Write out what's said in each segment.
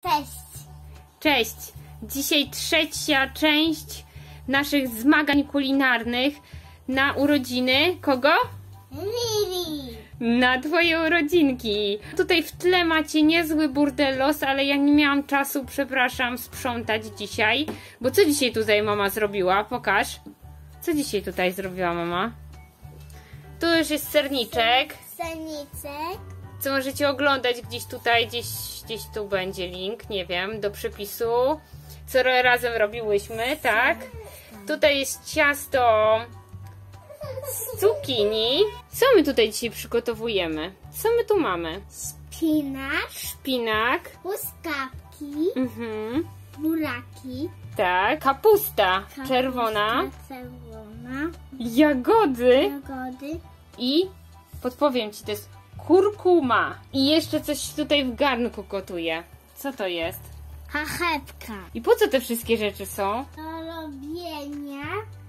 Cześć! Cześć! Dzisiaj trzecia część naszych zmagań kulinarnych na urodziny. Kogo? Lili! Na twoje urodzinki. Tutaj w tle macie niezły burdelos, ale ja nie miałam czasu, przepraszam, sprzątać dzisiaj. Bo co dzisiaj tutaj mama zrobiła? Pokaż. Co dzisiaj tutaj zrobiła mama? Tu już jest serniczek. Serniczek. Co możecie oglądać gdzieś tutaj, gdzieś tu będzie link, nie wiem, do przepisu. Co razem robiłyśmy, tak? Tutaj jest ciasto z cukinii. Co my tutaj dzisiaj przygotowujemy? Co my tu mamy? Szpinak. Truskawki. Buraki. Tak, kapusta czerwona. Czerwona. Jagody. Jagody. I podpowiem ci, to jest kurkuma. I jeszcze coś tutaj w garnku gotuje. Co to jest? Chachewka. I po co te wszystkie rzeczy są? Do robienia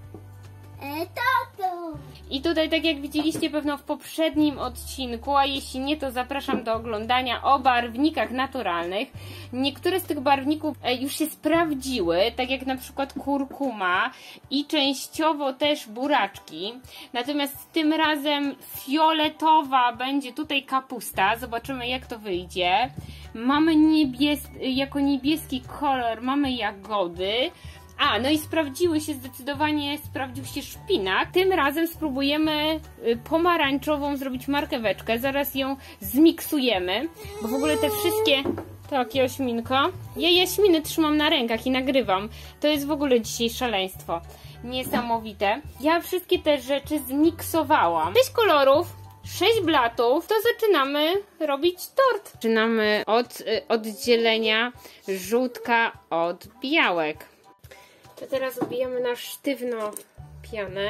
tortu. I tutaj, tak jak widzieliście pewno w poprzednim odcinku, a jeśli nie, to zapraszam do oglądania, o barwnikach naturalnych. Niektóre z tych barwników już się sprawdziły, tak jak na przykład kurkuma i częściowo też buraczki. Natomiast tym razem fioletowa będzie tutaj kapusta. Zobaczymy, jak to wyjdzie. Mamy jako niebieski kolor mamy jagody. No i zdecydowanie sprawdził się szpinak. Tym razem spróbujemy pomarańczową zrobić marcheweczkę. Zaraz ją zmiksujemy, bo w ogóle te wszystkie... Tak, jaśminko. Ja jaśminy trzymam na rękach i nagrywam. To jest w ogóle dzisiaj szaleństwo. Niesamowite. Ja wszystkie te rzeczy zmiksowałam. 6 kolorów, 6 blatów, to zaczynamy robić tort. Zaczynamy od oddzielenia żółtka od białek. To teraz ubijamy na sztywno pianę.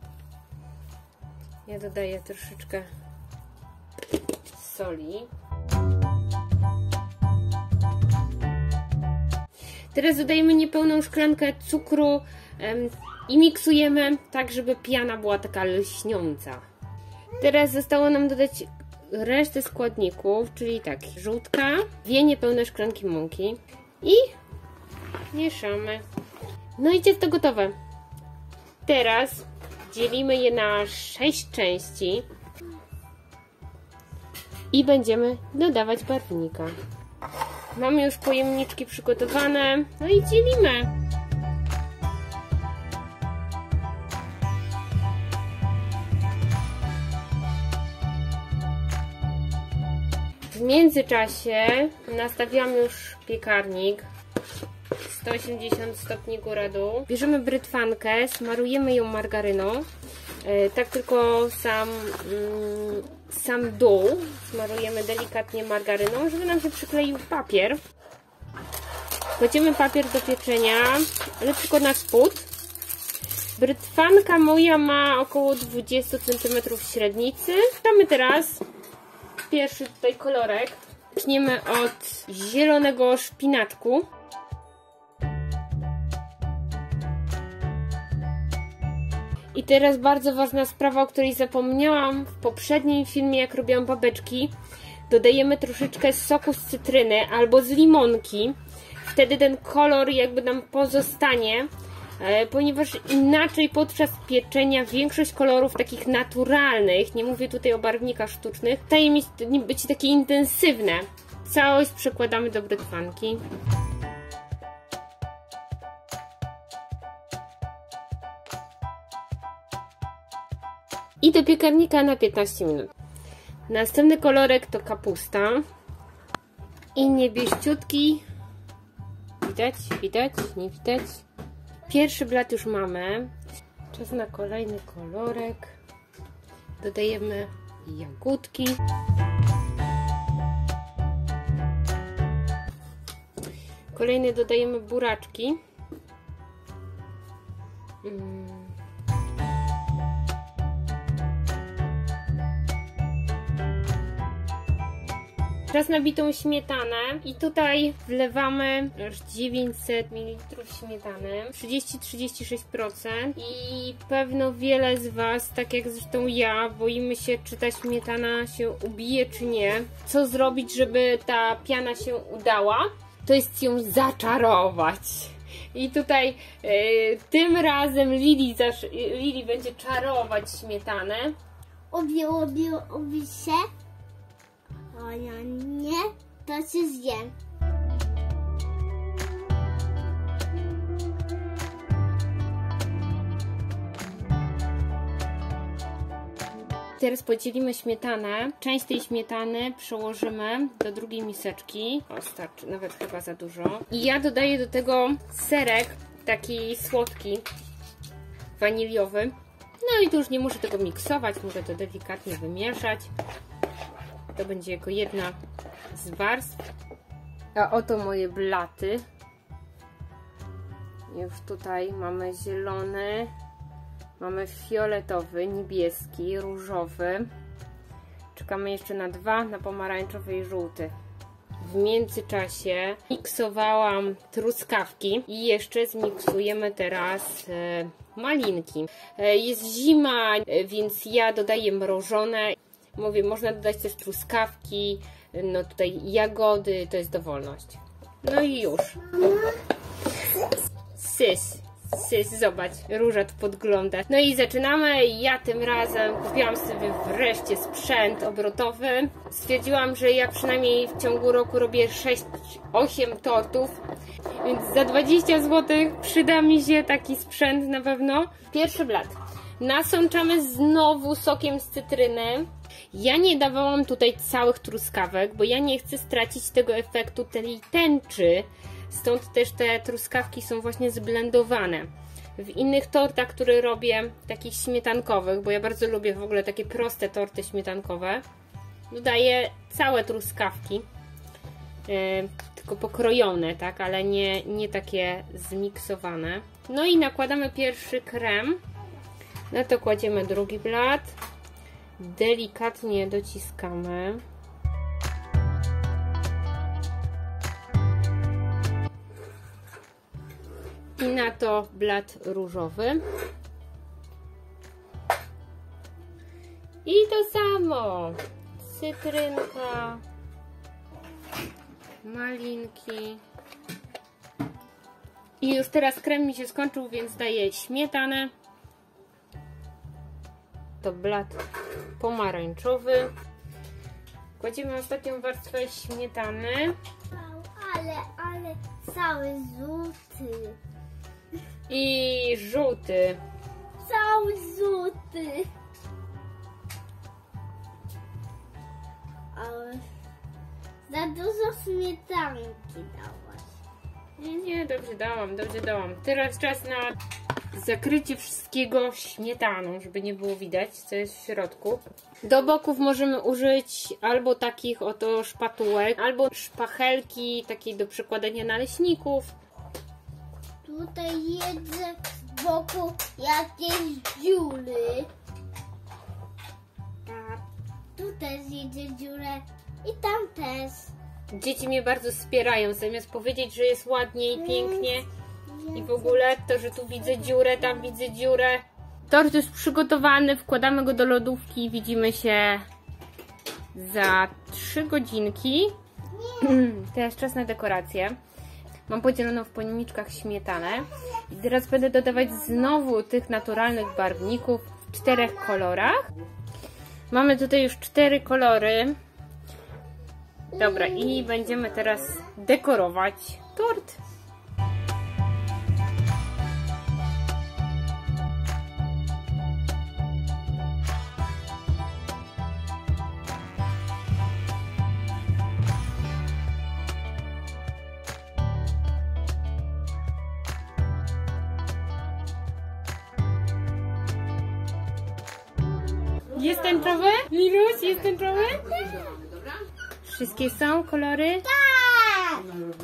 Ja dodaję troszeczkę soli. Teraz dodajemy niepełną szklankę cukru i miksujemy tak, żeby piana była taka lśniąca. Teraz zostało nam dodać resztę składników, czyli tak, żółtka, 2 niepełne szklanki mąki i mieszamy. No i ciasto gotowe. Teraz dzielimy je na 6 części i będziemy dodawać barwnika. Mamy już pojemniczki przygotowane, no i dzielimy. W międzyczasie nastawiam już piekarnik. 180 stopni góra-dół. Bierzemy brytwankę, smarujemy ją margaryną. Tak tylko sam dół smarujemy delikatnie margaryną, żeby nam się przykleił papier. Kładziemy papier do pieczenia, ale tylko na spód. Brytwanka moja ma około 20 cm średnicy. Damy teraz pierwszy tutaj kolorek. Zaczniemy od zielonego szpinaczku. I teraz bardzo ważna sprawa, o której zapomniałam w poprzednim filmie, jak robiłam babeczki. Dodajemy troszeczkę soku z cytryny albo z limonki. Wtedy ten kolor jakby nam pozostanie, ponieważ inaczej podczas pieczenia większość kolorów takich naturalnych, nie mówię tutaj o barwnikach sztucznych, staje mi być takie intensywne. Całość przekładamy do brytwanki. I do piekarnika na 15 minut. Następny kolorek to kapusta. I niebieściutki. Widać? Widać? Nie widać? Pierwszy blat już mamy. Czas na kolejny kolorek. Dodajemy jagódki. Kolejny dodajemy buraczki. Teraz nabitą śmietanę i tutaj wlewamy aż 900 ml śmietany, 30-36% i pewno wiele z Was, tak jak zresztą ja, boimy się, czy ta śmietana się ubije, czy nie. Co zrobić, żeby ta piana się udała? to jest ją zaczarować. I tutaj tym razem Lili będzie czarować śmietanę. Obie się. O ja nie, to się zjem. Teraz podzielimy śmietanę. Część tej śmietany przełożymy do drugiej miseczki. O, starczy, nawet chyba za dużo. I ja dodaję do tego serek, taki słodki, waniliowy. No i tu już nie muszę tego miksować, mogę to delikatnie wymieszać. To będzie jako jedna z warstw. A oto moje blaty. Już tutaj mamy zielony. Mamy fioletowy, niebieski, różowy. Czekamy jeszcze na dwa, na pomarańczowy i żółty. W międzyczasie miksowałam truskawki i jeszcze zmiksujemy teraz malinki. Jest zima, więc ja dodaję mrożone. Mówię, można dodać też truskawki, no tutaj jagody, to jest dowolność. No i już. Sys, zobacz, Róża tu podgląda. No i zaczynamy. Ja tym razem kupiłam sobie wreszcie sprzęt obrotowy. Stwierdziłam, że ja przynajmniej w ciągu roku robię 6-8 tortów, więc za 20 zł przyda mi się taki sprzęt na pewno. Pierwszy blat. Nasączamy znowu sokiem z cytryny. Ja nie dawałam tutaj całych truskawek, bo ja nie chcę stracić tego efektu tej tęczy. Stąd też te truskawki są właśnie zblendowane. W innych tortach, które robię, takich śmietankowych, bo ja bardzo lubię w ogóle takie proste torty śmietankowe, dodaję całe truskawki, tylko pokrojone, tak, ale nie takie zmiksowane. No i nakładamy pierwszy krem, na to kładziemy drugi blat, delikatnie dociskamy. I na to blat różowy. I to samo. Cytrynka, malinki. I już teraz krem mi się skończył, więc daję śmietanę. To blat pomarańczowy. Kładziemy ostatnią warstwę śmietany. Ale cały żółty. I żółty. Cały żółty. Ale za dużo śmietanki dałaś. Nie, dobrze dałam. Teraz czas na zakrycie wszystkiego śmietaną, żeby nie było widać, co jest w środku. Do boków możemy użyć albo takich oto szpatułek, albo szpachelki takiej do przykładania naleśników. Tutaj jedzę z boku jakieś dziury. Tak. Tu też jedzie dziurę i tam też. Dzieci mnie bardzo wspierają, zamiast powiedzieć, że jest ładnie i pięknie i w ogóle to, że tu widzę dziurę, tam widzę dziurę. Tort już przygotowany, wkładamy go do lodówki i widzimy się za 3 godzinki. Teraz czas na dekorację. Mam podzieloną w pojemniczkach śmietanę i teraz będę dodawać znowu tych naturalnych barwników w 4 kolorach. Mamy tutaj już 4 kolory. Dobra, i będziemy teraz dekorować tort. Jest tęczowy? Liluś, jest tęczowy? Wszystkie są kolory? Tak!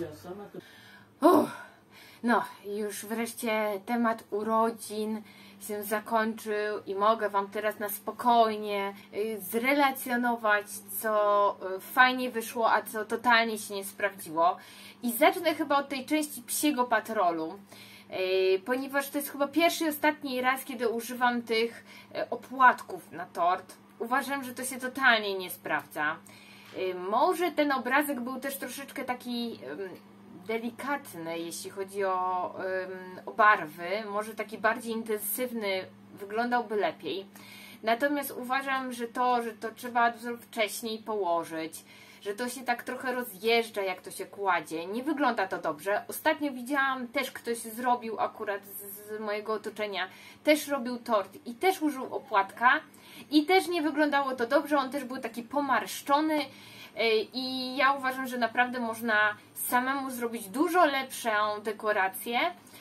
No, już wreszcie temat urodzin się zakończył i mogę Wam teraz na spokojnie zrelacjonować, co fajnie wyszło, a co totalnie się nie sprawdziło. I zacznę chyba od tej części psiego patrolu, ponieważ to jest chyba pierwszy i ostatni raz, kiedy używam tych opłatków na tort. Uważam, że to się totalnie nie sprawdza. Może ten obrazek był też troszeczkę taki delikatny, jeśli chodzi o barwy, może taki bardziej intensywny wyglądałby lepiej. Natomiast uważam, że to trzeba dużo wcześniej położyć, że to się tak trochę rozjeżdża, jak to się kładzie. Nie wygląda to dobrze. Ostatnio widziałam, też ktoś zrobił akurat z mojego otoczenia, też robił tort i też użył opłatka i też nie wyglądało to dobrze. On też był taki pomarszczony i ja uważam, że naprawdę można samemu zrobić dużo lepszą dekorację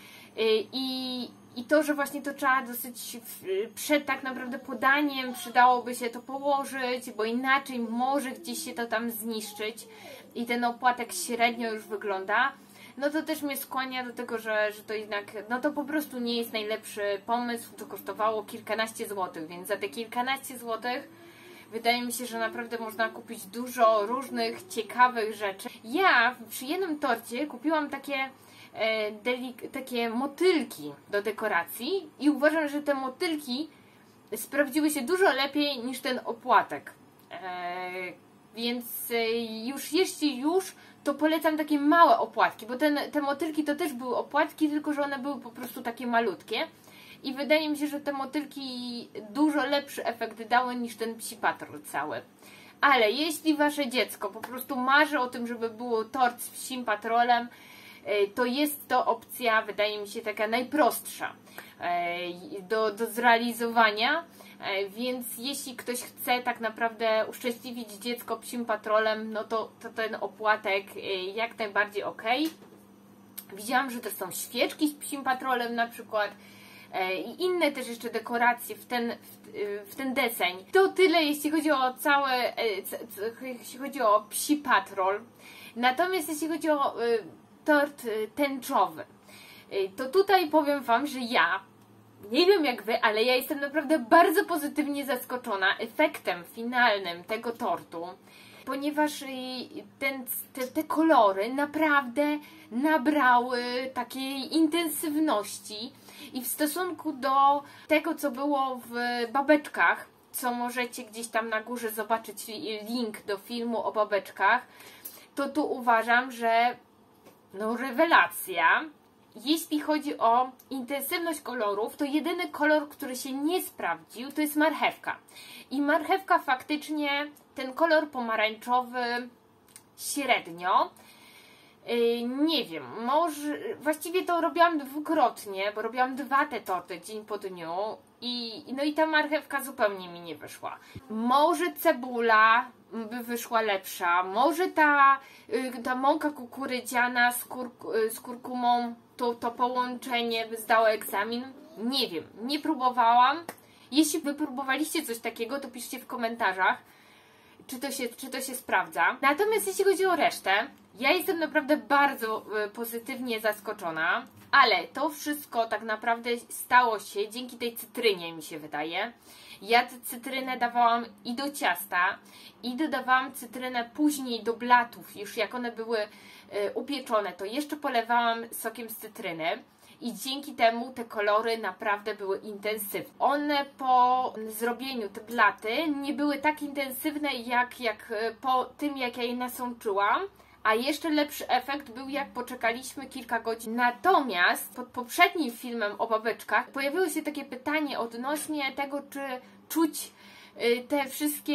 i to, że właśnie to trzeba dosyć przed tak naprawdę podaniem przydałoby się to położyć, bo inaczej może gdzieś się to tam zniszczyć i ten opłatek średnio już wygląda, no to też mnie skłania do tego, że to jednak, no to po prostu nie jest najlepszy pomysł. To kosztowało kilkanaście złotych, więc za te kilkanaście złotych wydaje mi się, że naprawdę można kupić dużo różnych ciekawych rzeczy. Ja przy jednym torcie kupiłam takie motylki do dekoracji i uważam, że te motylki sprawdziły się dużo lepiej niż ten opłatek. Więc jeśli już, to polecam takie małe opłatki, bo te motylki to też były opłatki, tylko że one były po prostu takie malutkie. I wydaje mi się, że te motylki dużo lepszy efekt dały niż ten Psi Patrol cały. Ale jeśli wasze dziecko po prostu marzy o tym, żeby było tort z Psim Patrolem, to jest to opcja, wydaje mi się, taka najprostsza do zrealizowania. Więc jeśli ktoś chce tak naprawdę uszczęśliwić dziecko Psim Patrolem, no to ten opłatek jak najbardziej ok. Widziałam, że to są świeczki z Psim Patrolem na przykład i inne też jeszcze dekoracje w ten deseń. To tyle, jeśli chodzi o jeśli chodzi o Psi Patrol. Natomiast jeśli chodzi o tort tęczowy, to tutaj powiem wam, że ja nie wiem jak wy, ale ja jestem naprawdę bardzo pozytywnie zaskoczona efektem finalnym tego tortu, ponieważ te kolory naprawdę nabrały takiej intensywności i w stosunku do tego, co było w babeczkach, co możecie gdzieś tam na górze zobaczyć link do filmu o babeczkach, to tu uważam, że no rewelacja. Jeśli chodzi o intensywność kolorów, to jedyny kolor, który się nie sprawdził, to jest marchewka. I marchewka faktycznie, ten kolor pomarańczowy średnio. Nie wiem, może właściwie to robiłam dwukrotnie, bo robiłam dwa te torty dzień po dniu no i ta marchewka zupełnie mi nie wyszła. Może cebula by wyszła lepsza, może ta mąka kukurydziana z kurkumą, to połączenie by zdało egzamin. Nie wiem, nie próbowałam. Jeśli wy próbowaliście coś takiego, to piszcie w komentarzach, czy to się sprawdza. Natomiast jeśli chodzi o resztę, ja jestem naprawdę bardzo pozytywnie zaskoczona, ale to wszystko tak naprawdę stało się dzięki tej cytrynie, mi się wydaje. Ja tę cytrynę dawałam i do ciasta, i dodawałam cytrynę później do blatów, już jak one były upieczone, to jeszcze polewałam sokiem z cytryny. I dzięki temu te kolory naprawdę były intensywne. One po zrobieniu, te blaty, nie były tak intensywne jak po tym, jak ja je nasączyłam. A jeszcze lepszy efekt był, jak poczekaliśmy kilka godzin. Natomiast pod poprzednim filmem o babeczkach pojawiło się takie pytanie odnośnie tego, czy czuć te wszystkie,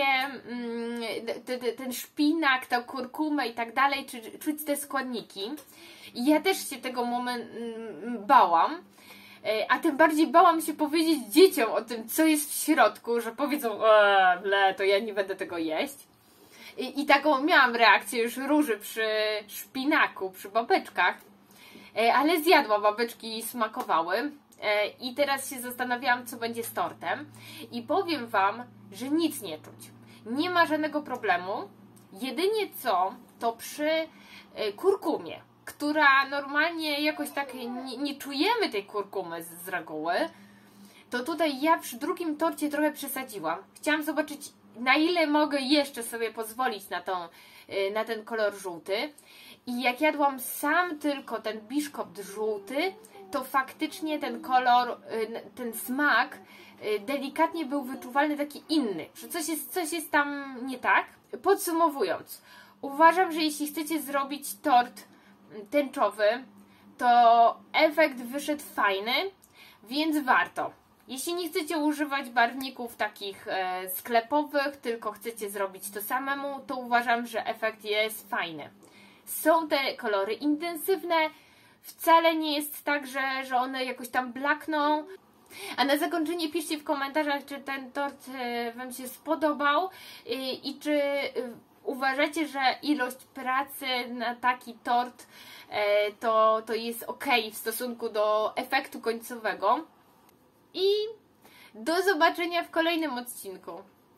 ten szpinak, tę kurkumę i tak dalej, czy czuć te składniki. I ja też się tego bałam, a tym bardziej bałam się powiedzieć dzieciom o tym, co jest w środku, że powiedzą, to ja nie będę tego jeść. I taką miałam reakcję już Róży przy szpinaku, przy babeczkach, ale zjadła babeczki i smakowały. I teraz się zastanawiałam, co będzie z tortem. I powiem wam, że nic nie czuć. Nie ma żadnego problemu. Jedynie co, to przy kurkumie, która normalnie jakoś tak nie czujemy tej kurkumy z reguły, to tutaj ja przy drugim torcie trochę przesadziłam. Chciałam zobaczyć, na ile mogę jeszcze sobie pozwolić na ten kolor żółty. I jak jadłam sam tylko ten biszkopt żółty, to faktycznie ten kolor, ten smak delikatnie był wyczuwalny, taki inny. Że coś jest tam nie tak. Podsumowując, uważam, że jeśli chcecie zrobić tort tęczowy, to efekt wyszedł fajny, więc warto. Jeśli nie chcecie używać barwników takich sklepowych, tylko chcecie zrobić to samemu, to uważam, że efekt jest fajny. Są te kolory intensywne, wcale nie jest tak, że one jakoś tam blakną. A na zakończenie piszcie w komentarzach, czy ten tort Wam się spodobał i czy uważacie, że ilość pracy na taki tort to jest ok w stosunku do efektu końcowego. I do zobaczenia w kolejnym odcinku.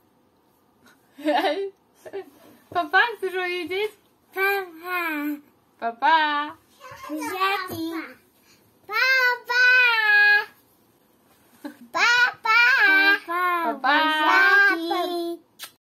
Papa, chcesz powiedzieć? Pa, pa. Pa, pa. Buziaki.